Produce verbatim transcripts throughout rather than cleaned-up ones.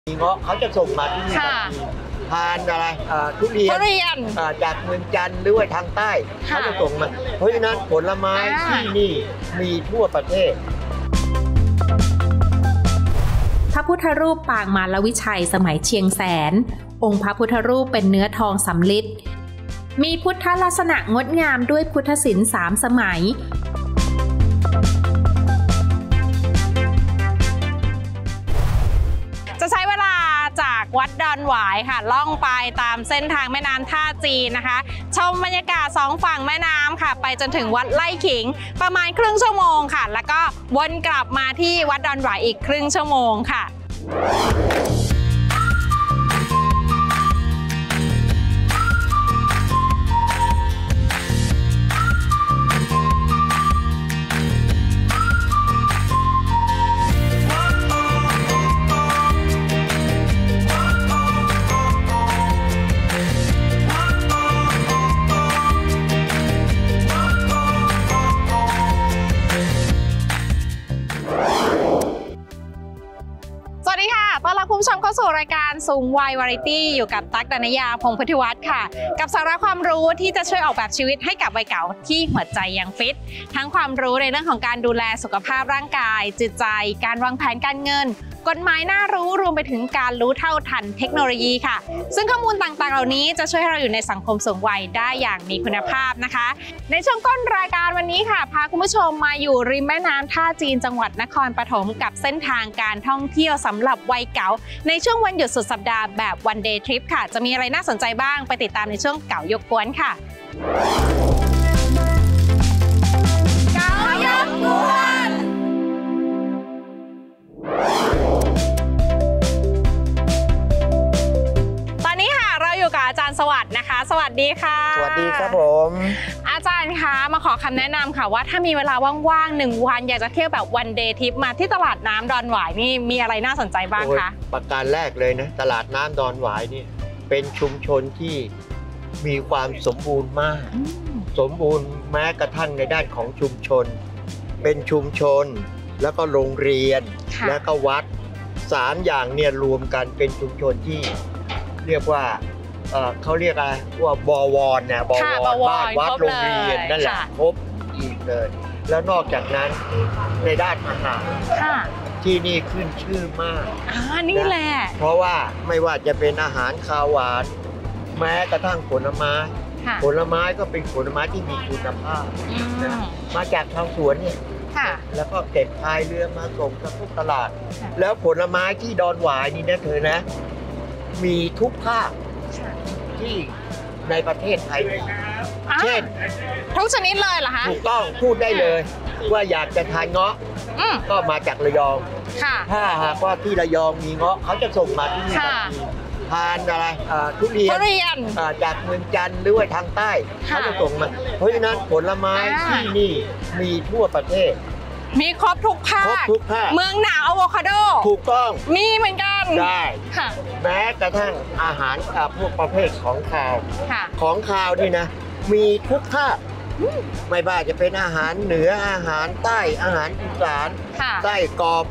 มีเงาะเขาจะส่งมาที่นี่ทานอะไรทุเรียนจากเมืองจันทร์หรือว่าทางใต้เขาจะส่งมาเพราะฉะนั้นผลไม้ที่นี่มีทั่วประเทศพระพุทธรูปปางมารวิชัยสมัยเชียงแสนองค์พระพุทธรูปเป็นเนื้อทองสำริดมีพุทธลักษณะงดงามด้วยพุทธศิลป์สามสมัยจะใช้เวลาจากวัดดอนหวายค่ะล่องไปตามเส้นทางแม่น้ำท่าจีนนะคะชมบรรยากาศสองฝั่งแม่น้ำค่ะไปจนถึงวัดไร่ขิงประมาณครึ่งชั่วโมงค่ะแล้วก็วนกลับมาที่วัดดอนหวายอีกครึ่งชั่วโมงค่ะต้อนรับคุณผู้ชมเข้าสู่รายการสูงวัยวาไรตี้อยู่กับตั๊กดนยาพงศ์พุทธิวัฒน์ค่ะกับสาระความรู้ที่จะช่วยออกแบบชีวิตให้กับวัยเก่าที่หัวใจยังฟิตทั้งความรู้ในเรื่องของการดูแลสุขภาพร่างกายจิตใจการวางแผนการเงินกฎหมายน่ารู้รวมไปถึงการรู้เท่าทันเทคโนโลยีค่ะซึ่งข้อมูลต่างๆเหล่านี้จะช่วยให้เราอยู่ในสังคมสูงวัยได้อย่างมีคุณภาพนะคะในช่วงต้นรายการวันนี้ค่ะพาคุณผู้ชมมาอยู่ริมแม่น้ำท่าจีนจังหวัดนครปฐมกับเส้นทางการท่องเที่ยวสำหรับวัยเก๋าในช่วงวันหยุดสุดสัปดาห์แบบ one day trip ค่ะจะมีอะไรน่าสนใจบ้างไปติดตามในช่วงเก๋ายกกวนค่ะเก๋ายกกวนอยู่กับอาจารย์สวัสดิ์นะคะสวัสดีค่ะสวัสดีครับผมอาจารย์คะมาขอคำแนะนำค่ะว่าถ้ามีเวลาว่างๆหนึ่งวันอยากจะเที่ยวแบบวันเดย์ทริปมาที่ตลาดน้ำดอนหวายนี่มีอะไรน่าสนใจบ้างคะประการแรกเลยนะตลาดน้ำดอนหวายนี่เป็นชุมชนที่มีความสมบูรณ์มากสมบูรณ์แม้กระทั่งในด้านของชุมชนเป็นชุมชนแล้วก็โรงเรียนแล้วก็วัดสามอย่างเนี่ยรวมกันเป็นชุมชนที่เรียกว่าเขาเรียกอะไรว่าบวรนะบวรบ้านวัดโรงเรียนนั่นแหละครบอีกเลยแล้วนอกจากนั้นในด้านอาหารที่นี่ขึ้นชื่อมากอ่านี่แหละเพราะว่าไม่ว่าจะเป็นอาหารคาวหวานแม้กระทั่งผลไม้ผลไม้ก็เป็นผลไม้ที่มีคุณภาพนะมาจากชาวสวนเนี่ยแล้วก็เก็บพายเรือมาส่งกับทุกตลาดแล้วผลไม้ที่ดอนหวายนี่นะเธอนะมีทุกภาคที่ในประเทศไทยเช่นทุกชนิดเลยเหรอคะถูกต้องพูดได้เลยว่าอยากจะทานเงาะก็มาจากระยองถ้าหากว่าที่ระยองมีเงาะเขาจะส่งมาที่นี่ทานอะไรทุเรียนจากเมืองจันทร์หรือว่าทางใต้เขาจะส่งมาเพราะฉะนั้นผลไม้ที่นี่มีทั่วประเทศมีครบทุกภาคเมืองหนาวอะโวคาโดถูกต้องมีเหมือนกันได้แม้กระทั่งอาหารพวกประเภทของคาวของคาวนี่นะมีทุกภาคไม่ว่าจะเป็นอาหารเหนืออาหารใต้อาหารอีสานไส้กรอบ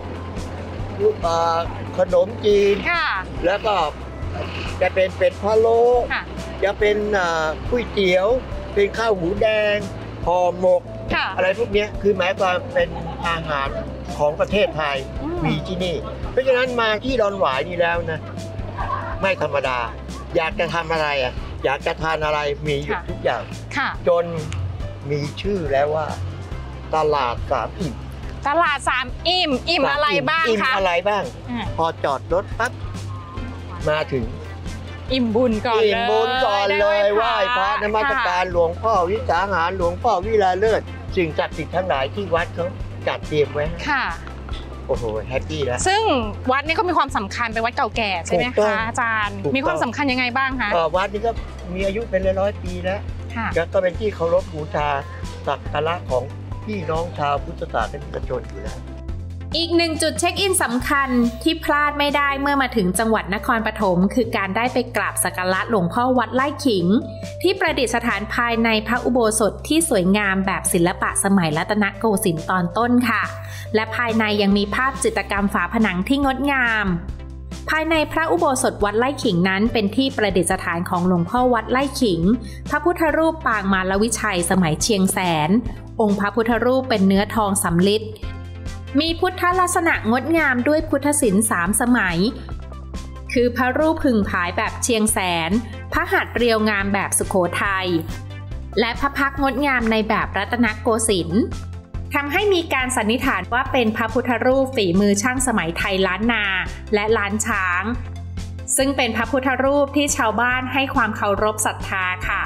ขนมจีนแล้วก็จะเป็นเป็ดพะโล้จะเป็นก๋วยเตี๋ยวเป็นข้าวหมูแดงห่อหมกอะไรพวกนี้คือหมายความเป็นอาหารของประเทศไทยมีที่นี่เพราะฉะนั้นมาที่ดอนหวายนี่แล้วนะไม่ธรรมดาอยากจะทำอะไรอ่ะอยากจะทานอะไรมีอยู่ทุกอย่างจนมีชื่อแล้วว่าตลาดสามอิ่มตลาดสามอิ่มอิ่มอะไรบ้างคะอิ่มอะไรบ้างพอจอดรถปั๊บมาถึงอิ่มบุญก่อนเลยอิ่มบุญก่อนเลยไหว้พระนมัสการหลวงพ่อวิสาหารหลวงพ่อวิลาเลิศสิ่งศักดิ์สิทธิ์ทั้งหลายที่วัดเขาจัดเตรียมไว้ค่ะโอ้โหแฮปปี้แล้วซึ่งวัดนี้ก็มีความสำคัญเป็นวัดเก่าแก่ใช่ไหมคะอาจารย์มีความสำคัญยังไงบ้างคะวัดนี้ก็มีอายุเป็นร้อยๆปีแล้วก็เป็นที่เคารพบูชาสักการะของพี่น้องชาวพุทธศาสนิกชนอยู่แล้วอีกหนึ่งจุดเช็คอินสำคัญที่พลาดไม่ได้เมื่อมาถึงจังหวัดนครปฐมคือการได้ไปกราบสักการะหลวงพ่อวัดไร่ขิงที่ประดิษฐานภายในพระอุโบสถที่สวยงามแบบศิลปะสมัยรัตนโกสินทร์ตอนต้นค่ะและภายในยังมีภาพจิตรกรรมฝาผนังที่งดงามภายในพระอุโบสถวัดไร่ขิงนั้นเป็นที่ประดิษฐานของหลวงพ่อวัดไร่ขิงพระพุทธรูปปางมารวิชัยสมัยเชียงแสนองค์พระพุทธรูปเป็นเนื้อทองสำริดมีพุทธลักษณะงดงามด้วยพุทธศิลป์สามสมัยคือพระรูปผึ่งผายแบบเชียงแสนพระหัตถ์เรียวงามแบบสุโขทัยและพระพักตร์งดงามในแบบรัตนโกสินทร์ทำให้มีการสันนิษฐานว่าเป็นพระพุทธรูปฝีมือช่างสมัยไทยล้านนาและล้านช้างซึ่งเป็นพระพุทธรูปที่ชาวบ้านให้ความเคารพศรัทธาค่ะ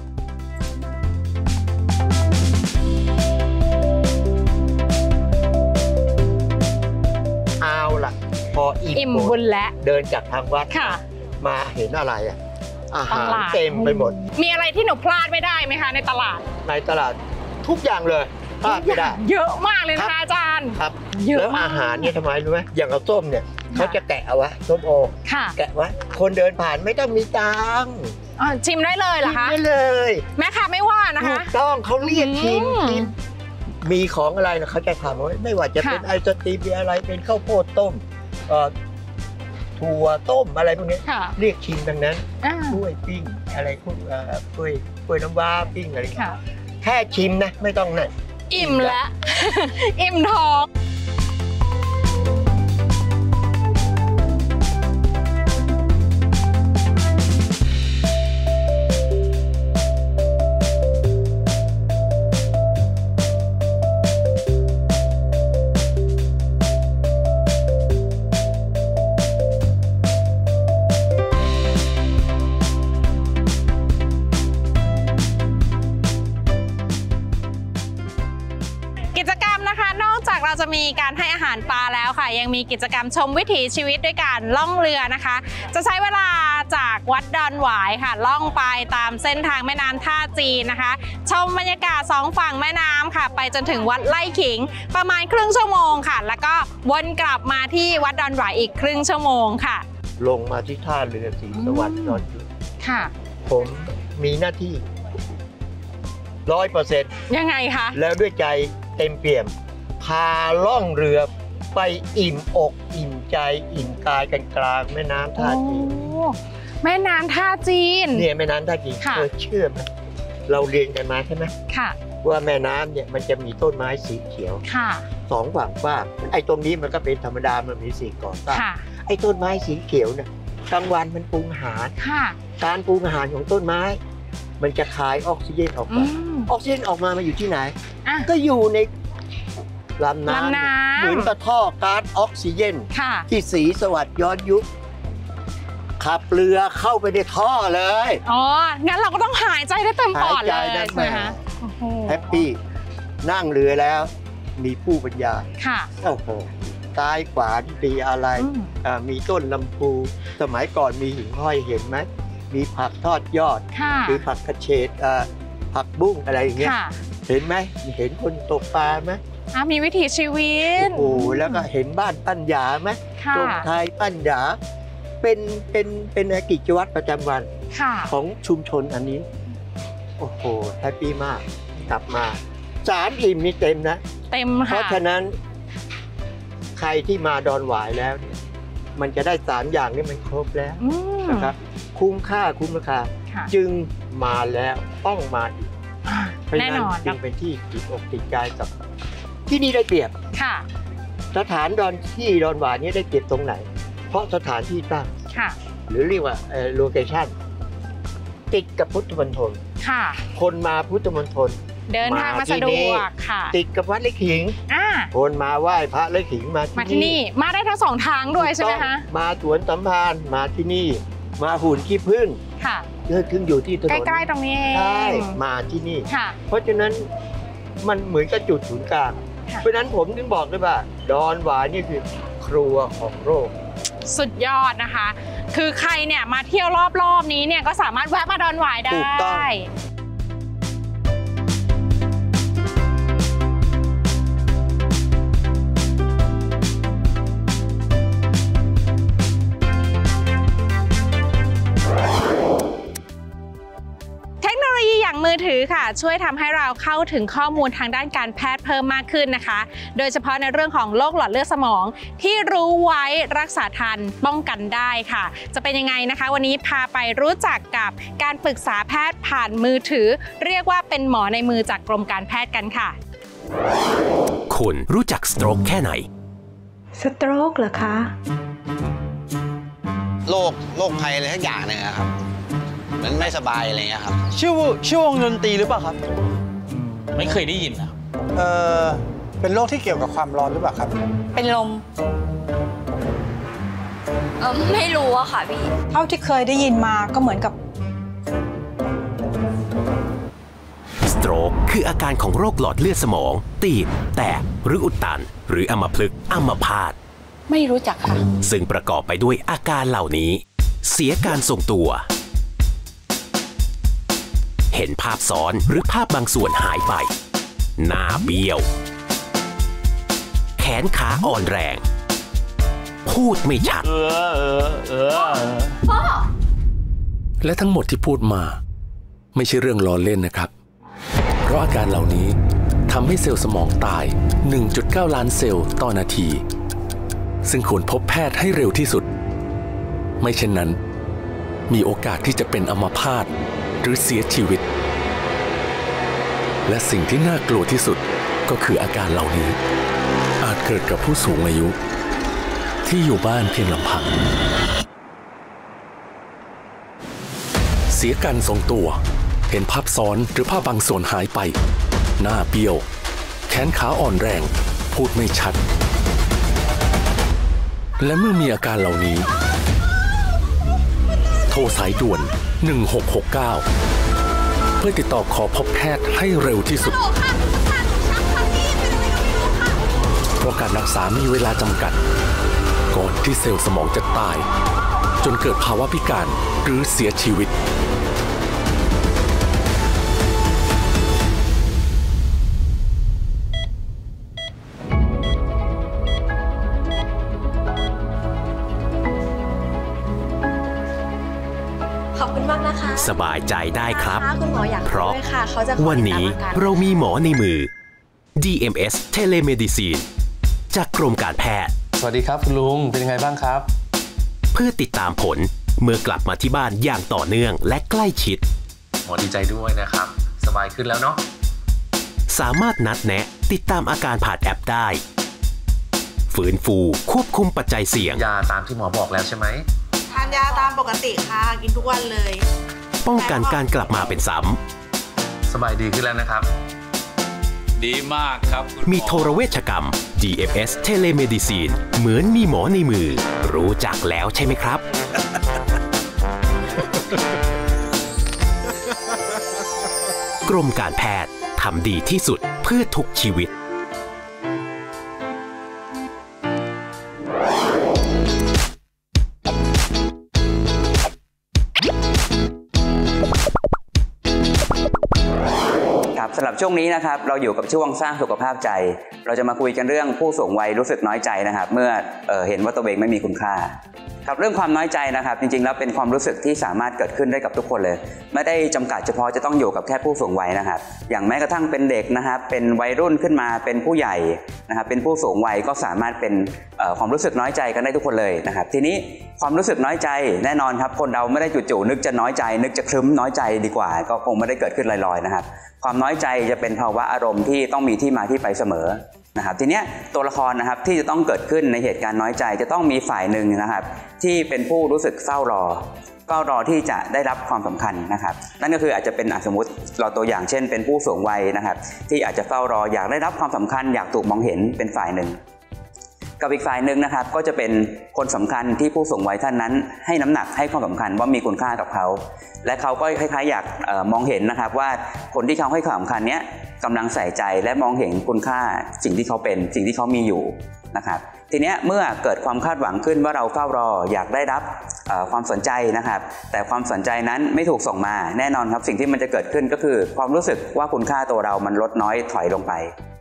เอาล่ะพออิ่อิ่มมบุญและเดินจากทางวัดค่ะมาเห็นอะไรอ่ะอาตหารลาดเต็มไปหมดมีอะไรที่หนูพลาดไม่ได้ไหมคะในตลาดในตลาดทุกอย่างเลยพลาดไม่ได้เยอะมากเลยนะคะอาจารย์ครับเยอะแล้วมากอาหารเนี่ยทำไมรู้ไหมอย่างเอาส้มเนี่ยเขาจะแกะเอาไว้ส้มโอค่ะแกะไว้คนเดินผ่านไม่ต้องมีตังค์อ่าชิมได้เลยเหรอคะกินได้เลยแม่ค้าไม่ว่านะถูคะกต้องเขาเรียกชิมอืมชิมมีของอะไรนะเขาจะทำไว้ไม่ว่าจะค่ะเป็นไอศกรีมมีอะไรเป็นข้าวโพดต้มเอ่อถั่วต้มอะไรพวกนี้ค่ะเรียกชิมดังนั้นอ่ากล้วยปิ้งอะไรพวกเอ่อกล้วยกล้วยน้ำว้าปิ้งอะไรอย่างเงี้ยค่ะแค่ชิมนะไม่ต้องนะอิ่มแล้ว อิ่มท้องกิจกรรมนะคะ นอกจากเราจะมีการให้อาหารปลาแล้วค่ะ ยังมีกิจกรรมชมวิถีชีวิตด้วยการล่องเรือนะคะ จะใช้เวลาจากวัดดอนหวายค่ะ ล่องไปตามเส้นทางแม่น้ำท่าจีนนะคะ ชมบรรยากาศสองฝั่งแม่น้ำค่ะ ไปจนถึงวัดไร่ขิงประมาณครึ่งชั่วโมงค่ะ แล้วก็วนกลับมาที่วัดดอนหวายอีกครึ่งชั่วโมงค่ะลงมาที่ท่าเรือศรีสวัสดิ์ยอดยุทธค่ะผมมีหน้าที่ร้อยเปอร์เซ็นต์ยังไงคะแล้วด้วยใจเต็มเปี่ยม พาล่องเรือไปอิ่มอกอิ่มใจอิ่มกายกันกลางแม่น้ำท่าจีนโอ้แม่น้ำท่าจีนเนี่ยแม่น้ำท่าจีนค่ะเคยเชื่อไหมเราเรียนกันมาใช่ไหมค่ะว่าแม่น้ำเนี่ยมันจะมีต้นไม้สีเขียวค่ะสองฝั่งกว้างไอ้ตรงนี้มันก็เป็นธรรมดามันมีสี่ก่อสร้างค่ะไอ้ต้นไม้สีเขียวเนี่ยกลางวันมันปรุงอาหารค่ะการปรุงอาหารของต้นไม้ มันจะคายออกซิเจนออกอืมามออกซิเจนออกมามาอยู่ที่ไหนอ่ะก็อยู่ในลำลำน้ำน้ำเหมือนกับท่อก๊าซออกซิเจนค่ะที่ศรีสวัสดิ์ย้อนยุคขับเรือเข้าไปในท่อเลยอ๋อ งั้นเราก็ต้องหายใจได้เต็มปอดเลยหายใจได้ใช่ไหมคะโอ้โหแฮปปี้นั่งเรือแล้ว มีผู้บรรยายค่ะโอ้โหซ้ายขวาที่ปีอะไรอืมอ่ามีต้นลำพูสมัยก่อนมีหิ่งห้อยเห็นไหมมีผักทอดยอดค่ะหรือผักกระเฉดอ่าผักบุ้งอะไรอย่างเงี้ยค่ะเห็นไหมเห็นคนตกปลาไหมอ่ะมีวิถีชีวิตโอ้โหแล้วก็เห็นบ้านปั้นหยาไหมค่ะตรงไทยปั้นหยาเป็นเป็นเป็นกิจวัตรประจำวันค่ะของชุมชนอันนี้ โอ้โหแฮปปี้มากกลับมาสามอิ่มนี่เต็มนะเต็มเพค่ะราะฉะนั้น ใครที่มาดอนหวายแล้วเนี่ยมันจะได้สามอย่างนี้มันครบแล้วอืมนะครับ คุ้มค่าคุ้มราคาค่ะจึงมาแล้วต้องมาอีกอ่ะเพราะฉะแน่นั้นนอนจึงเป็นที่ติดอกติดใจกับที่นี่ได้เปรียบค่ะสถานดอนที่ดอนหวายนี้ได้เปรียบตรงไหน เพราะสถานที่ตั้งค่ะหรือเรียกว่าโลเคชั่นติดกับพุทธมณฑลค่ะคนมาพุทธมณฑลเดินทางมามาที่สะดนี่วกค่ะติดกับวัดไร่ขิงอ่าคนมาไหว้พระไร่ขิงมามาที่ที่นี่นี่ มาได้ทั้งสองทางด้วยใช่ไหมคะมาสวนสัมพันธ์มาที่นี่ มาหุ่นขี้ผึ้งค่ะเลิกขึ้นอยู่ที่ถนนใกล้ๆตรงนี้เองใช่มาที่นี่ค่ะเพราะฉะนั้นมันเหมือนกับจุดศูนย์กลางค่ะเพราะฉะนั้นผมถึงบอกเลยว่า ดอนหวายนี่คือครัวของโลกสุดยอดนะคะ คือใครเนี่ยมาเที่ยวรอบๆนี้เนี่ยก็สามารถแวะมาดอนหวายได้ถูกต้องเทคโนโลยีอย่างมือมือถือค่ะช่วยทำให้เราเข้าถึงข้อมูลทางด้านการแพทย์เพิ่มมากขึ้นนะคะโดยเฉพาะในเรื่องของโรคหลอดเลือดสมองที่รู้ไว้รักษาทันป้องกันได้ค่ะจะเป็นยังไงนะคะวันนี้พาไปรู้จักกับการปรึกษาแพทย์ผ่านมือถือเรียกว่าเป็นหมอในมือจากกรมการแพทย์กันค่ะคุณรู้จักสโตรกแค่ไหนสโตรกเหรอคะโรคโรคภัยอะไรทั้งอย่างนึงครับเหมือนไม่สบายอะไรเงี้ยครับชื่อชื่อวงดนตรีหรือเปล่าครับไม่เคยได้ยินนะเออเป็นโรคที่เกี่ยวกับความร้อนหรือเปล่าครับเป็นลมเออไม่รู้อะค่ะพี่เท่าที่เคยได้ยินมาก็เหมือนกับสโตรกคืออาการของโรคหลอดเลือดสมองตีบแตกหรืออุดตันหรืออัมพฤกษ์อัมพาตไม่รู้จักค่ะซึ่งประกอบไปด้วยอาการเหล่านี้เสียการทรงตัวเห็นภาพซ้อนหรือภาพบางส่วนหายไปหน้าเบี้ยวแขนขาอ่อนแรงพูดไม่ชัดเออเออเออพ่อและทั้งหมดที่พูดมาไม่ใช่เรื่องล้อเล่นนะครับเพราะอาการเหล่านี้ทำให้เซลล์สมองตาย หนึ่งจุดเก้า ล้านเซลล์ต่อนาทีซึ่งควรพบแพทย์ให้เร็วที่สุดไม่เช่นนั้นมีโอกาสที่จะเป็นอัมพาตหรือเสียชีวิตและสิ่งที่น่ากลัวที่สุดก็คืออาการเหล่านี้อาจเกิดกับผู้สูงอายุที่อยู่บ้านเพียงลำพังเสียการทรงตัวเห็นภาพซ้อนหรือภาพบางส่วนหายไปหน้าเบี้ยวแขนขาอ่อนแรงพูดไม่ชัดและเมื่อมีอาการเหล่านี้โทรสายด่วนหนึ่งหกหกเก้าเพื่อติดต่อขอพบแพทย์ให้เร็วที่สุดเพราะการรักษามีเวลาจำกัดก่อนที่เซลล์สมองจะตายจนเกิดภาวะพิการหรือเสียชีวิตสบายใจได้ครับเพราะวันนี้เรามีหมอในมือ ดี เอ็ม เอส Telemedicine จากกรมการแพทย์สวัสดีครับคุณลุงเป็นยังไงบ้างครับเพื่อติดตามผลเมื่อกลับมาที่บ้านอย่างต่อเนื่องและใกล้ชิดหมอดีใจด้วยนะครับสบายขึ้นแล้วเนาะสามารถนัดแนะติดตามอาการผ่านแอปได้ฝืนฟูควบคุมปัจจัยเสี่ยงยาตามที่หมอบอกแล้วใช่ไหมทานยาตามปกติค่ะกินทุกวันเลยป้องกันการกลับมาเป็นซ้ำสบายดีขึ้นแล้วนะครับดีมากครับมีโทรเวชกรรม ดี เอ็ม เอส Telemedicine เหมือนมีหมอในมือรู้จักแล้วใช่ไหมครับกรมการแพทย์ทำดีที่สุดเพื่อทุกชีวิตสำหรับช่วงนี้นะครับเราอยู่กับช่วงสร้างสุขภาพใจเราจะมาคุยกันเรื่องผู้สูงวัยรู้สึกน้อยใจนะครับเมื่อ เอ่อ เห็นว่าตัวเองไม่มีคุณค่าครับเรื่องความน้อยใจนะครับจริงๆแล้วเป็นความรู้สึกที่สามารถเกิดขึ้นได้กับทุกคนเลยไม่ได้จำกัดเฉพาะจะต้องอยู่กับแค่ผู้สูงวัยนะครับอย่างแม้กระทั่งเป็นเด็กนะครับเป็นวัยรุ่นขึ้นมาเป็นผู้ใหญ่นะครับเป็นผู้สูงวัยก็สามารถเป็นความรู้สึกน้อยใจกันได้ทุกคนเลยนะครับทีนี้ความรู้สึกน้อยใจแน่นอนครับคนเราไม่ได้จู่ๆนึกจะน้อยใจนึกจะครึ้มน้อยใจดีกว่าก็คงไม่ได้เกิดขึ้นลอยๆนะครับความน้อยใจจะเป็นภาวะอารมณ์ที่ต้องมีที่มาที่ไปเสมอนะครับทีนี้ตัวละครนะครับที่จะต้องเกิดขึ้นในเหตุการณ์น้อยใจจะต้องมีฝ่ายหนึ่งนะครับที่เป็นผู้รู้สึกเฝ้ารอเฝ้ารอที่จะได้รับความสำคัญนะครับนั่นก็คืออาจจะเป็นสมมติเราตัวอย่างเช่นเป็นผู้สูงวัยนะครับที่อาจจะเฝ้ารออยากได้รับความสำคัญอยากถูกมองเห็นเป็นฝ่ายหนึ่งกับอีกฝ่ายหนึ่งนะครับก็จะเป็นคนสำคัญที่ผู้สูงวัยท่านนั้นให้น้ำหนักให้ความสำคัญว่ามีคุณค่ากับเขาและเขาก็คล้ายๆอยากเอ่อมองเห็นนะครับว่าคนที่เขาให้ความสำคัญเนี้ยกำลังใส่ใจและมองเห็นคุณค่าสิ่งที่เขาเป็นสิ่งที่เขามีอยู่นะครับทีนี้เมื่อเกิดความคาดหวังขึ้นว่าเราเฝ้ารออยากได้รับความสนใจนะครับแต่ความสนใจนั้นไม่ถูกส่งมาแน่นอนครับสิ่งที่มันจะเกิดขึ้นก็คือความรู้สึกว่าคุณค่าตัวเรามันลดน้อยถอยลงไป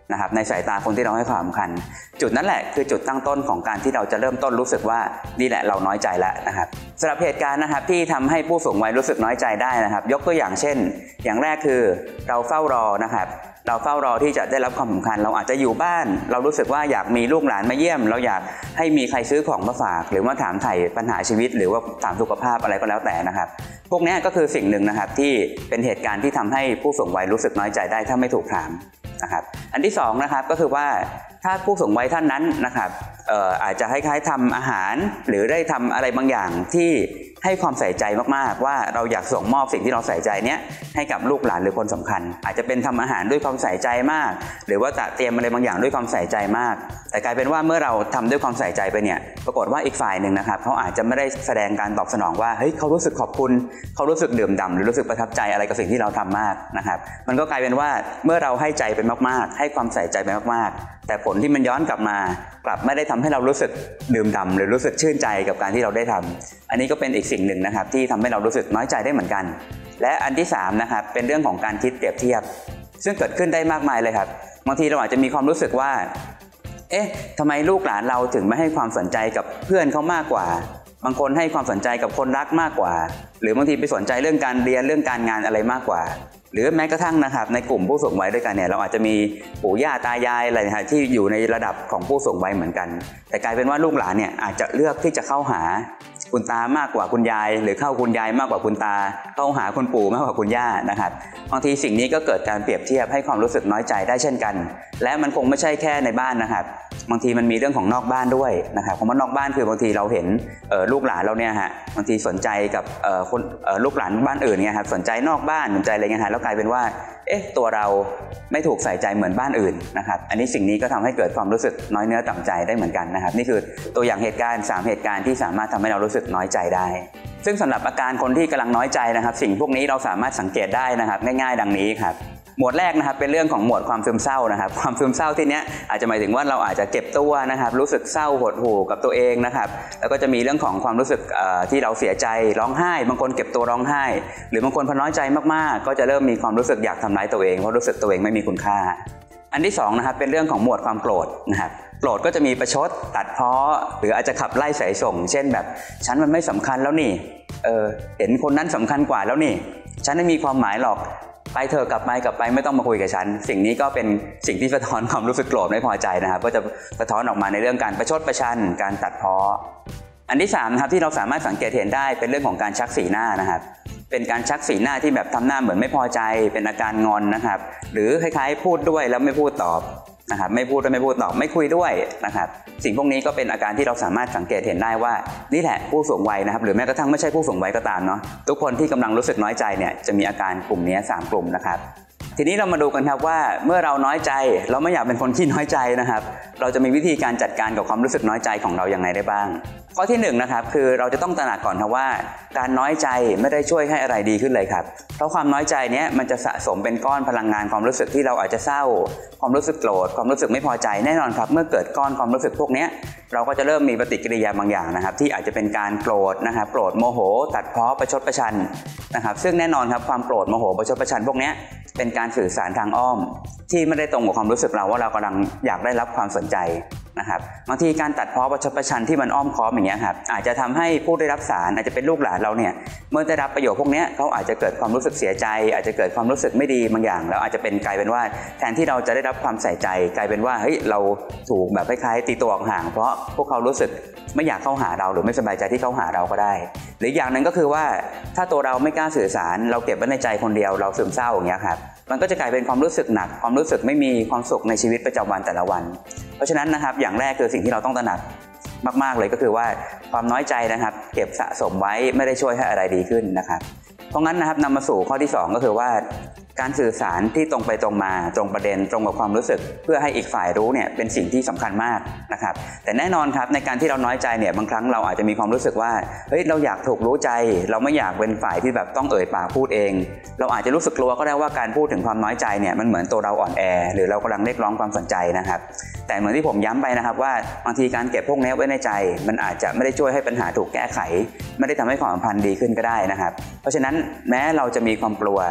นะครับในสายตาคนที่เราให้ความสำคัญจุดนั้นแหละคือจุดตั้งต้นของการที่เราจะเริ่มต้นรู้สึกว่านี่แหละเราน้อยใจแล้วนะครับสำหรับเหตุการณ์นะครับที่ทำให้ผู้สูงวัยรู้สึกน้อยใจได้นะครับยกตัวอย่างเช่นอย่างแรกคือเราเฝ้ารอนะครับเราเฝ้ารอที่จะได้รับความสำคัญเราอาจจะอยู่บ้านเรารู้สึกว่าอยากมีลูกหลานมาเยี่ยมเราอยากให้มีใครซื้อของมาฝากหรือว่าถามไถ่ปัญหาชีวิตหรือว่าถามสุขภาพอะไรก็แล้วแต่นะครับพวกนี้ก็คือสิ่งหนึ่งนะครับที่เป็นเหตุการณ์ที่ทำให้ผู้สูงวัยรู้สึกน้อยใจได้ถ้าไม่ถูกถามนะครับอันที่สองนะครับก็คือว่าถ้าผู้สูงวัยท่านนั้นนะครับเอ่ออาจจะคล้ายๆทำอาหารหรือได้ทำอะไรบางอย่างที่ให้ความใส่ใจมากๆว่าเราอยากส่งมอบสิ่งที่เราใส่ใจเนี้ยให้กับลูกหลานหรือคนสำคัญอาจจะเป็นทำอาหารด้วยความใส่ใจมากหรือว่าจะเตรียมอะไรบางอย่างด้วยความใส่ใจมากแต่กลายเป็นว่าเมื่อเราทำด้วยความใส่ใจไปเนี่ยปรากฏว่าอีกฝ่ายหนึ่งนะครับเขาอาจจะไม่ได้แสดงการตอบสนองว่าเฮ้ยเขารู้สึกขอบคุณเขารู้สึกดื่มด่ำหรือรู้สึกประทับใจอะไรกับสิ่งที่เราทำมากนะครับมันก็กลายเป็นว่าเมื่อเราให้ใจไปมากๆให้ความใส่ใจไปมากๆแต่ผลที่มันย้อนกลับมากลับไม่ได้ทำให้เรารู้สึกดื่มด่ำหรือรู้สึกชื่นใจกับการที่เราได้ทำอันนี้ก็เป็นอีกสิ่งหนึ่งนะครับที่ทำให้เรารู้สึกน้อยใจได้เหมือนกันและอันที่สามนะครับเป็นเรื่องของการคิดเปรียบเทียบซึ่งเกิดขึ้นได้มากมายเลยครับบางทีเราอาจจะมีความรู้สึกว่าเอ๊ะทำไมลูกหลานเราถึงไม่ให้ความสนใจกับเพื่อนเขามากกว่าบางคนให้ความสนใจกับคนรักมากกว่าหรือบางทีไปสนใจเรื่องการเรียนเรื่องการงานอะไรมากกว่าหรือแม้กระทั่งนะครับในกลุ่มผู้สูงวัยด้วยกันเนี่ยเราอาจจะมีปู่ย่าตายายอะไรนะฮะที่อยู่ในระดับของผู้สูงวัยเหมือนกันแต่กลายเป็นว่าลูกหลานเนี่ยอาจจะเลือกที่จะเข้าหาคุณตามากกว่าคุณยายหรือเข้าคุณยายมากกว่าคุณตาเข้าหาคุณปู่มากกว่าคุณย่านะครับบางทีสิ่งนี้ก็เกิดการเปรียบเทียบให้ความรู้สึกน้อยใจได้เช่นกันและมันคงไม่ใช่แค่ในบ้านนะครับบางทีมันมีเรื่องของนอกบ้านด้วยนะครับคำว่านอกบ้านคือบางทีเราเห็นลูกหลานเราเนี่ยฮะบางทีสนใจกับคนลูกหลานบ้านอื่นเนี่ยครับสนใจนอกบ้านสนใจอะไรเงี้ยฮะแล้วกลายเป็นว่าเอ๊ะตัวเราไม่ถูกใส่ใจเหมือนบ้านอื่นนะครับอันนี้สิ่งนี้ก็ทำให้เกิดความรู้สึกน้อยเนื้อต่ำใจได้เหมือนกันนะครับนี่คือตัวอย่างเหตุการณ์สามเหตุการณ์ที่สามารถทำให้เรารู้สึกน้อยใจได้ซึ่งสำหรับอาการคนที่กำลังน้อยใจนะครับสิ่งพวกนี้เราสามารถสังเกตได้นะครับง่ายๆดังนี้ครับหมวดแรกนะครับเป็นเรื่องของหมวดความซึมเศร้านะครับความซึมเศร้าที่นี้อาจจะหมายถึงว่าเราอาจจะเก็บตัวนะครับรู้สึกเศร้าหดหู่กับตัวเองนะครับแล้วก็จะมีเรื่องของความรู้สึกที่เราเสียใจร้องไห้บางคนเก็บตัวร้องไห้หรือบางคนพอน้อยใจมากๆก็จะเริ่มมีความรู้สึกอยากทำร้ายตัวเองเพราะรู้สึกตัวเองไม่มีคุณค่าอันที่สองนะครับเป็นเรื่องของหมวดความโกรธนะครับโกรธก็จะมีประชดตัดพ้อหรืออาจจะขับไล่สายส่งเช่นแบบฉันมันไม่สำคัญแล้วนี่เออเห็นคนนั้นสำคัญกว่าแล้วนี่ฉันไม่มีความหมายหรอกไปเถอะกลับไปกลับไปไม่ต้องมาคุยกับฉันสิ่งนี้ก็เป็นสิ่งที่สะท้อนความรู้สึกโกรธไม่พอใจนะครับก็จะสะท้อนออกมาในเรื่องการประชดประชันการตัดพ้ออันที่สามนะครับที่เราสามารถสังเกตเห็นได้เป็นเรื่องของการชักสีหน้านะครับเป็นการชักสีหน้าที่แบบทำหน้าเหมือนไม่พอใจเป็นอาการงอนนะครับหรือคล้ายๆพูดด้วยแล้วไม่พูดตอบนะครับไม่พูดด้วยไม่พูดตอบไม่คุยด้วยนะครับสิ่งพวกนี้ก็เป็นอาการที่เราสามารถสังเกตเห็นได้ว่านี่แหละผู้สูงวัยนะครับหรือแม้กระทั่งไม่ใช่ผู้สูงวัยก็ตามเนาะทุกคนที่กำลังรู้สึกน้อยใจเนี่ยจะมีอาการกลุ่มนี้สามกลุ่มนะครับทีนี้เรามาดูกันครับว่าเมื่อเราน้อยใจเราไม่อยากเป็นคนที่น้อยใจนะครับเราจะมีวิธีการจัดการกับความรู้สึกน้อยใจของเราอย่างไรได้บ้างข้อที่หนึ่งนะครับคือเราจะต้องตระหนักก่อนครับว่าการน้อยใจไม่ได้ช่วยให้อะไรดีขึ้นเลยครับเพราะความน้อยใจเนี้ยมันจะสะสมเป็นก้อนพลังงานความรู้สึกที่เราอาจจะเศร้าความรู้สึกโกรธความรู้สึกไม่พอใจแน่นอนครับเมื่อเกิดก้อนความรู้สึกพวกนี้เราก็จะเริ่มมีปฏิกิริยาบางอย่างนะครับที่อาจจะเป็นการโกรธนะครับโกรธโมโหตัดพ้อประชดประชันนะครับซึ่งแน่นอนครับความโกรธโมโหประชดประชันพวกนี้เป็นการสื่อสารทางอ้อมที่ไม่ได้ตรงกับความรู้สึกเราว่าเรากำลังอยากได้รับความสนใจนะครับบางทีการตัดพ้อประชดประชันที่มันอ้อมค้อมอย่างเงี้ยครับอาจจะทำให้ผู้ได้รับสารอาจจะเป็นลูกหลานเราเนี่ยเมื่อได้รับประโยชน์พวกนี้เขาอาจจะเกิดความรู้สึกเสียใจอาจจะเกิดความรู้สึกไม่ดีบางอย่างแล้วอาจจะเป็นกลายเป็นว่าแทนที่เราจะได้รับความใส่ใจกลายเป็นว่าเฮ้ยเราถูกแบบคล้ายๆตีตัวออกห่างเพราะพวกเขารู้สึกไม่อยากเข้าหาเราหรือไม่สบายใจที่เข้าหาเราก็ได้หรืออย่างนึงก็คือว่าถ้าตัวเราไม่กล้าสื่อสารเราเก็บไว้ในใจคนเดียวเราซึมเศร้าอย่างเงี้ยครับมันก็จะกลายเป็นความรู้สึกหนักความรู้สึกไม่มีความสุขในชีวิตประจำวันแต่ละวันเพราะฉะนั้นนะครับอย่างแรกคือสิ่งที่เราต้องตระหนักมากๆเลยก็คือว่าความน้อยใจนะครับเก็บสะสมไว้ไม่ได้ช่วยให้อะไรดีขึ้นนะครับเพราะงั้นนะครับนำมาสู่ข้อที่สองก็คือว่าการสื่อสารที่ตรงไปตรงมาตรงประเด็นตรงกับความรู้สึกเพื่อให้อีกฝ่ายรู้เนี่ยเป็นสิ่งที่สำคัญมากนะครับแต่แน่นอนครับในการที่เราน้อยใจเนี่ยบางครั้งเราอาจจะมีความรู้สึกว่าเฮ้ยเราอยากถูกรู้ใจเราไม่อยากเป็นฝ่ายที่แบบต้องเอ่ยปากพูดเองเราอาจจะรู้สึกกลัวก็ได้ว่าการพูดถึงความน้อยใจเนี่ยมันเหมือนตัวเราอ่อนแอหรือเรากำลังเรียกร้องความสนใจนะครับแต่เหมือนที่ผมย้ำไปนะครับว่าบางทีการเก็บพวกนี้ไว้ในใจมันอาจจะไม่ได้ช่วยให้ปัญหาถูกแก้ไขไม่ได้ทำให้ความสัมพันธ์ดีขึ้นก็ได้นะครับเพราะฉะนั้นแม้เราจะมีความกลัว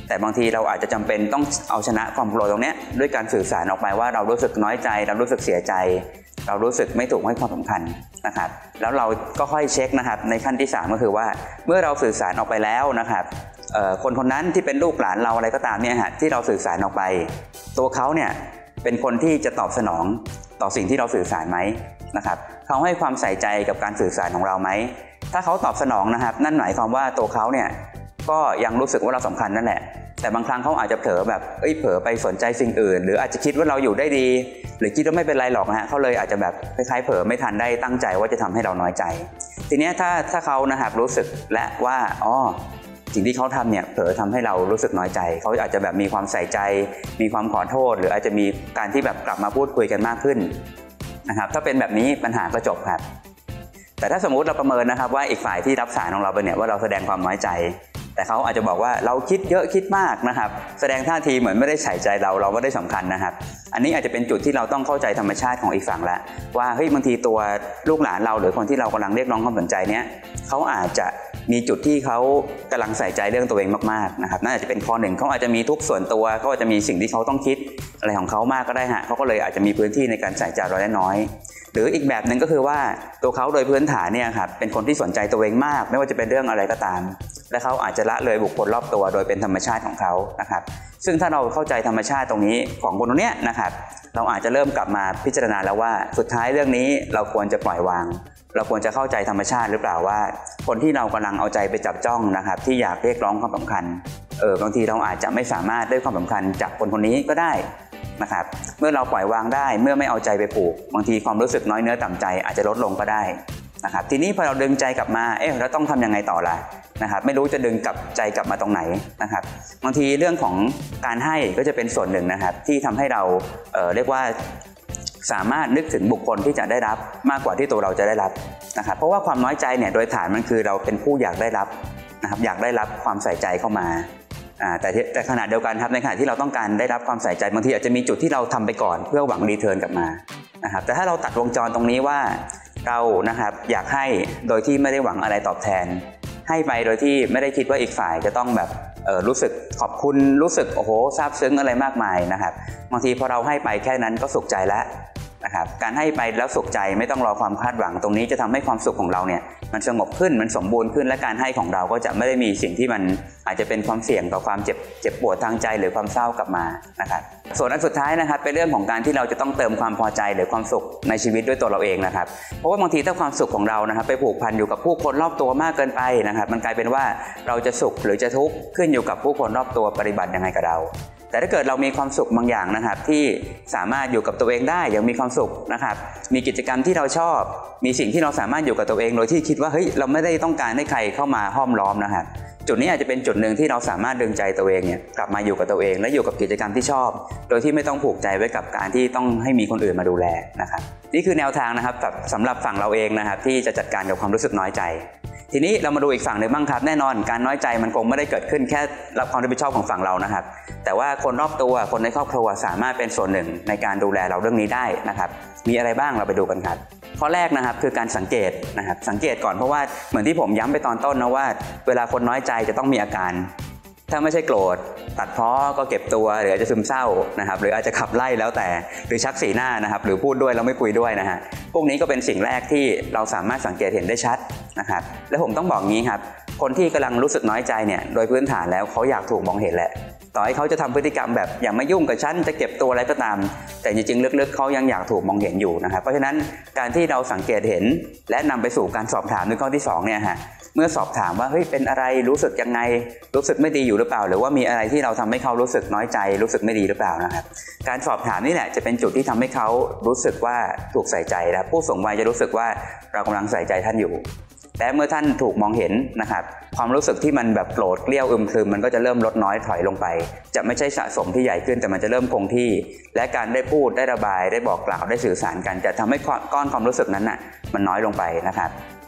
แต่บางทีเราอาจจะจำเป็นต้องเอาชนะความกลัวตรงนี้ด้วยการสื่อสารออกไปว่าเรารู้สึกน้อยใจเรารู้สึกเสียใจเรารู้สึกไม่ถูกให้ความสำคัญนะครับแล้วเราก็ค่อยเช็คนะครับในขั้นที่สามก็คือว่าเมื่อเราสื่อสารออกไปแล้วนะครับคนคนนั้นที่เป็นลูกหลานเราอะไรก็ตามเนี่ยฮะที่เราสื่อสารออกไปตัวเขาเนี่ยเป็นคนที่จะตอบสนองต่อสิ่งที่เราสื่อสารไหมนะครับเขาให้ความใส่ใจกับการสื่อสารของเราไหมถ้าเขาตอบสนองนะครับนั่นหมายความว่าตัวเขาเนี่ยก็ยังรู้สึกว่าเราสำคัญนั่นแหละแต่บางครั้งเขาอาจจะเผลอแบบเอ้ยเผลอไปสนใจสิ่งอื่นหรืออาจจะคิดว่าเราอยู่ได้ดีหรือคิดว่าไม่เป็นไรหรอกนะฮะเขาเลยอาจจะแบบคล้ายๆเผลอไม่ทันได้ตั้งใจว่าจะทำให้เราน้อยใจทีนี้ถ้าถ้าเขานะครับรู้สึกและว่าอ๋อสิ่งที่เขาทำเนี่ยเผลอทำให้เรารู้สึกน้อยใจเขาอาจจะแบบมีความใส่ใจมีความขอโทษหรืออาจจะมีการที่แบบกลับมาพูดคุยกันมากขึ้นนะครับถ้าเป็นแบบนี้ปัญหาก็จบครับแต่ถ้าสมมุติเราประเมินนะครับว่าอีกฝ่ายที่รับสารของเราไปเนี่ยว่าเราแสดงความน้อยใจแต่เขาอาจจะบอกว่าเราคิดเยอะคิดมากนะครับแสดงท่าทีเหมือนไม่ได้ใส่ใจเราเราไม่ได้สำคัญนะครับอันนี้อาจจะเป็นจุดที่เราต้องเข้าใจธรรมชาติของอีกฝั่งแล้วว่าเฮ้ยบางทีตัวลูกหลานเราหรือคนที่เรากำลังเรียกร้องความสนใจเนี้ยเขาอาจจะมีจุดที่เขากำลังใส่ใจเรื่องตัวเองมากๆนะครับน่าจะเป็นข้อหนึ่งเขาอาจจะมีทุกส่วนตัวเขาอาจจะมีสิ่งที่เขาต้องคิดอะไรของเขามากก็ได้ฮะเขาก็เลยอาจจะมีพื้นที่ในการใส่ใจเราได้น้อยหรืออีกแบบหนึ่งก็คือว่าตัวเขาโดยพื้นฐานเนี่ยครับเป็นคนที่สนใจตัวเองมากไม่ว่าจะเป็นเรื่องอะไรก็ตามและเขาอาจจะละเลยบุคคลรอบตัวโดยเป็นธรรมชาติของเขานะครับซึ่งถ้าเราเข้าใจธรรมชาติตรงนี้ของคนคนนี้นะครับเราอาจจะเริ่มกลับมาพิจารณาแล้วว่าสุดท้ายเรื่องนี้เราควรจะปล่อยวางเราควรจะเข้าใจธรรมชาติหรือเปล่าว่าคนที่เรากำลังเอาใจไปจับจ้องนะครับที่อยากเรียกร้องความสำคัญเออบางทีเราอาจจะไม่สามารถได้ความสำคัญจากคนคนนี้ก็ได้นะครับเมื่อเราปล่อยวางได้เมื่อไม่เอาใจไปผูกบางทีความรู้สึกน้อยเนื้อต่ำใจอาจจะลดลงก็ได้นะครับทีนี้พอเราดึงใจกลับมาเอ๊ะเราต้องทำยังไงต่อล่ะนะครับไม่รู้จะดึงกลับใจกลับมาตรงไหนนะครับบางทีเรื่องของการให้ก็จะเป็นส่วนหนึ่งนะครับที่ทำให้เราเอ่อเรียกว่าสามารถนึกถึงบุคคลที่จะได้รับมากกว่าที่ตัวเราจะได้รับนะครับเพราะว่าความน้อยใจเนี่ยโดยฐานมันคือเราเป็นผู้อยากได้รับนะครับอยากได้รับความใส่ใจเข้ามาแต่แต่ขณะเดียวกันครับในขณะที่เราต้องการได้รับความใส่ใจบางทีอาจจะมีจุดที่เราทำไปก่อนเพื่อหวังรีเทิร์นกลับมานะครับแต่ถ้าเราตัดวงจรตรงนี้ว่าเรานะครับอยากให้โดยที่ไม่ได้หวังอะไรตอบแทนให้ไปโดยที่ไม่ได้คิดว่าอีกฝ่ายจะต้องแบบเออรู้สึกขอบคุณรู้สึกโอ้โหซาบซึ้งอะไรมากมายนะครับบางทีพอเราให้ไปแค่นั้นก็สุขใจแล้วนะครับการให้ไปแล้วสุขใจไม่ต้องรอความคาดหวังตรงนี้จะทำให้ความสุขของเราเนี่ยมันสงบขึ้นมันสมบูรณ์ขึ้นและการให้ของเราก็จะไม่ได้มีสิ่งที่มันอาจจะเป็นความเสี่ยงต่อความเจ็บเจ็บปวดทางใจหรือความเศร้ากลับมานะครับส่วนอันสุดท้ายนะครับเป็นเรื่องของการที่เราจะต้องเติมความพอใจหรือความสุขในชีวิตด้วยตัวเราเองนะครับเพราะว่าบางทีถ้าความสุขของเรานะครับไปผูกพันอยู่กับผู้คนรอบตัวมากเกินไปนะครับมันกลายเป็นว่าเราจะสุขหรือจะทุกข์ขึ้นอยู่กับผู้คนรอบตัวปฏิบัติยังไงกับเราแต่ถ้าเกิดเรามีความสุขบางอย่างนะครับที่สามารถอยู่กับตัวเองได้อย่างมีความสุขนะครับมีกิจกรรมที่เราชอบมีสิ่งที่เราสามารถอยู่กับตัวเองโดยที่คิดว่าเฮ้ยเราไม่ได้ต้องการให้ใครเข้ามาห้อมล้อมนะครับจุดนี้อาจจะเป็นจุดหนึ่งที่เราสามารถดึงใจตัวเองเนี่ยกลับมาอยู่กับตัวเองและอยู่กับกิจกรรมที่ชอบโดยที่ไม่ต้องผูกใจไว้กับการที่ต้องให้มีคนอื่นมาดูแลนะครับนี่คือแนวทางนะครับสำหรับฝั่งเราเองนะครับที่จะจัดการกับความรู้สึกน้อยใจทีนี้เรามาดูอีกฝั่งหนึ่งบ้างครับแน่นอนการน้อยใจมันคงไม่ได้เกิดขึ้นแค่รับความรับผิดชอบของฝั่งเรานะครับแต่ว่าคนรอบตัวคนในครอบครัวสามารถเป็นส่วนหนึ่งในการดูแลเราเรื่องนี้ได้นะครับมีอะไรบ้างเราไปดูกันครับข้อแรกนะครับคือการสังเกตนะครับสังเกตก่อนเพราะว่าเหมือนที่ผมย้ำไปตอนต้นนะว่าเวลาคนน้อยใจจะต้องมีอาการถ้าไม่ใช่โกรธตัดพ้อก็เก็บตัวหรืออาจจะซึมเศร้านะครับหรืออาจจะขับไล่แล้วแต่หรือชักสีหน้านะครับหรือพูดด้วยแล้วไม่คุยด้วยนะฮะพวกนี้ก็เป็นสิ่งแรกที่เราสามารถสังเกตเห็นได้ชัดนะครับและผมต้องบอกงี้ครับคนที่กำลังรู้สึกน้อยใจเนี่ยโดยพื้นฐานแล้วเขาอยากถูกมองเห็นแหละต่อให้เขาจะทำพฤติกรรมแบบอย่ามายุ่งกับฉันจะเก็บตัวอะไรก็ตามแต่จริงๆลึกๆเขายังอยากถูกมองเห็นอยู่นะครับเพราะฉะนั้นการที่เราสังเกตเห็นและนำไปสู่การสอบถามในข้อที่สองเนี่ยฮะเมื่อสอบถามว่าเฮ้ยเป็นอะไรรู้สึกยังไงรู้สึกไม่ดีอยู่หรือเปล่าหรือว่ามีอะไรที่เราทำให้เขารู้สึกน้อยใจรู้สึกไม่ดีหรือเปล่านะครับการสอบถามนี่แหละจะเป็นจุดที่ทำให้เขารู้สึกว่าถูกใส่ใจและผู้สูงวัยจะรู้สึกว่าเรากำลังใส่ใจท่านอยู่และเมื่อท่านถูกมองเห็นนะครับความรู้สึกที่มันแบบโกรธเกลี้ยวอึมครึมมันก็จะเริ่มลดน้อยถอยลงไปจะไม่ใช่สะสมที่ใหญ่ขึ้นแต่มันจะเริ่มคงที่และการได้พูดได้ระบายได้บอกกล่าวได้สื่อสารกันจะทำให้ก้อนความรู้สึกนั้นน่ะมันน้อยลงไปนะครับ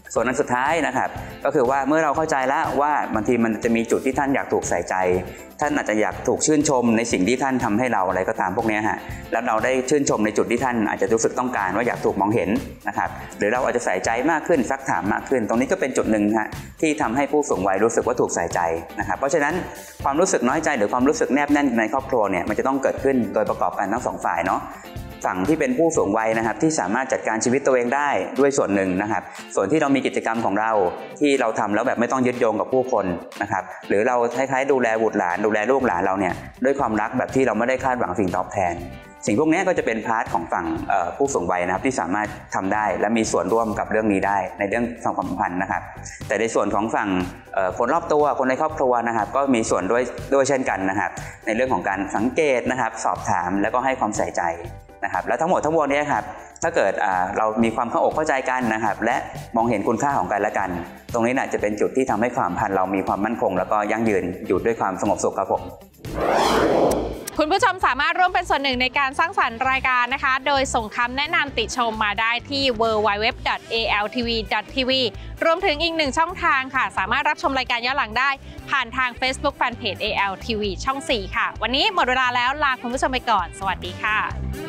ส่วนอันสุดท้ายนะครับก็คือว่าเมื่อเราเข้าใจแล้วว่าบางทีมันจะมีจุดที่ท่านอยากถูกใส่ใจท่านอาจจะอยากถูกชื่นชมในสิ่งที่ท่านทำให้เราอะไรก็ตามพวกนี้ฮะแล้วเราได้ชื่นชมในจุดที่ท่านอาจจะรู้สึกต้องการว่าอยากถูกมองเห็นนะครับหรือเราอาจจะใส่ใจมากขึ้นซักถามมากขึ้นตรงนี้ก็เป็นจุดหนึ่งฮะที่ทำให้ผู้สูงวัยรู้สึกว่าถูกใส่ใจนะครับเพราะฉะนั้นความรู้สึกน้อยใจหรือความรู้สึกแนบแน่นในครอบครัวเนี่ยมันจะต้องเกิดขึ้นโดยประกอบกันทั้งสองฝ่ายเนาะฝั่งที่เป็นผู้สูงวัยนะครับที่สามารถจัดการชีวิตตัวเองได้ด้วยส่วนหนึ่งนะครับส่วนที่เรามีกิจกรรมของเราที่เราทำแล้วแบบไม่ต้องยึดโยงกับผู้คนนะครับหรือเราคล้ายๆดูแลบุตรหลานดูแลลูกหลานเราเนี่ยด้วยความรักแบบที่เราไม่ได้คาดหวังสิ่งตอบแทนสิ่งพวกนี้ก็จะเป็นพาร์ทของฝั่งผู้สูงวัยนะครับที่สามารถทำได้และมีส่วนร่วมกับเรื่องนี้ได้ในเรื่องความสัมพันธ์นะครับแต่ในส่วนของฝั่งคนรอบตัวคนในครอบครัวนะครับก็มีส่วนด้วยด้วยเช่นกันนะครับในเรื่องของการสังเกตนะครับสอบถามแล้วก็ให้ความใส่ใจนะครับและทั้งหมดทั้งมวลนี้ครับถ้าเกิดเรามีความเข้าอกเข้าใจกันนะครับและมองเห็นคุณค่าของกันและกันตรงนี้น่ะจะเป็นจุดที่ทำให้ความสัมพันธ์เรามีความมั่นคงแล้วก็ยั่งยืนอยู่ด้วยความสงบสุขครับผมคุณผู้ชมสามารถร่วมเป็นส่วนหนึ่งในการสร้างสรรค์รายการนะคะโดยส่งคำแนะนำติชมมาได้ที่ ดับเบิลยู ดับเบิลยู ดับเบิลยู ดอท เอ แอล ที วี ดอท ที วี รวมถึงอีกหนึ่งช่องทางค่ะสามารถรับชมรายการย้อนหลังได้ผ่านทาง Facebook Fanpage เอ แอล ที วี ช่อง สี่ ค่ะวันนี้หมดเวลาแล้วลาคุณผู้ชมไปก่อนสวัสดีค่ะ